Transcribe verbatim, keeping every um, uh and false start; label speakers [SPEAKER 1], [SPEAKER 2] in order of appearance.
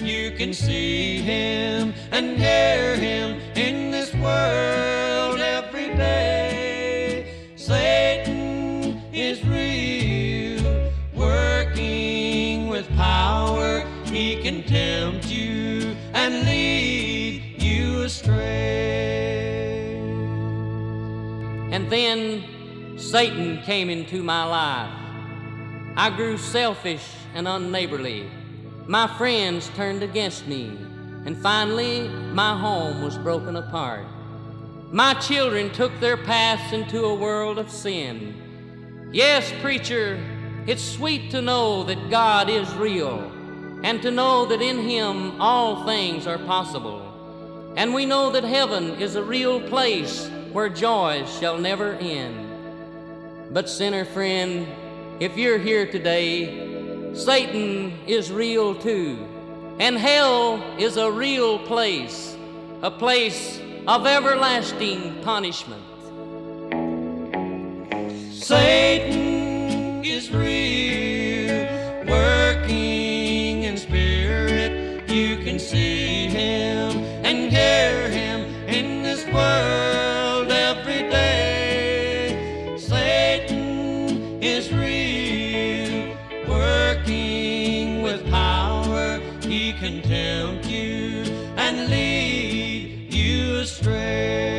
[SPEAKER 1] you can see him and hear him in this world every day. Satan is real, working with power. He can tempt you and lead you astray.
[SPEAKER 2] And then Satan came into my life. I grew selfish and unneighborly. My friends turned against me, and finally my home was broken apart. My children took their paths into a world of sin. Yes, preacher, it's sweet to know that God is real, and to know that in Him all things are possible. And we know that heaven is a real place where joys shall never end. But sinner friend, if you're here today, Satan is real too, and hell is a real place, a place of everlasting punishment.
[SPEAKER 1] Satan is real, working in spirit. You can see him and hear him in this world every day. Satan is real, working with power. He can tempt you and lead you astray.